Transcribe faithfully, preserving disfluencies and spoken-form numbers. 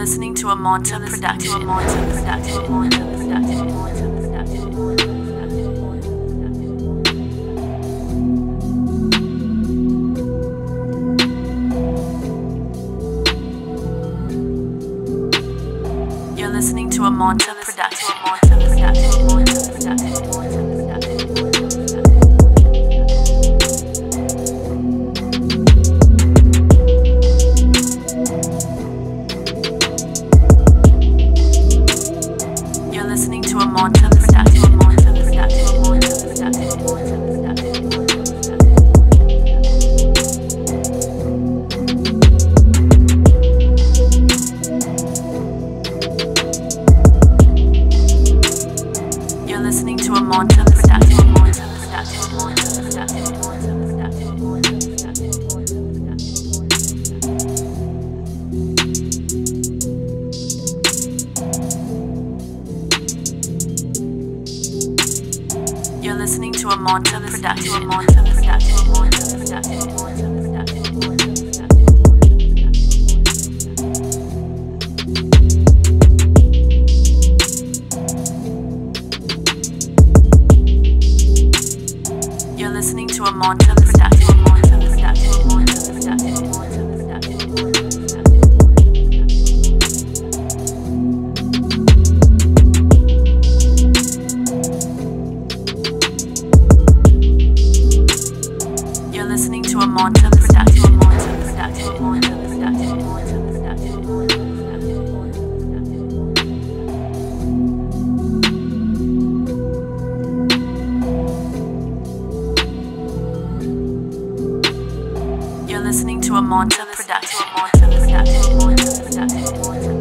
listening to a Monta production. Monta production. Monta production. Monta production. You're listening to a Monta production. Monta production. Monta production. Listening to a Monta production. Monta production. Monta production. Monta production. You're listening to a Monta production. Monta production. Monta production. Monta production. Monta You're listening to a Monta production. Monta production. Monta production. Monta production. You're listening to a Monta production. Monta production. Monta production. Monta production. You're listening to a Monta production. Monta production. Monta production. Monta production. You're listening to a Monta production. Monta production. Monta production.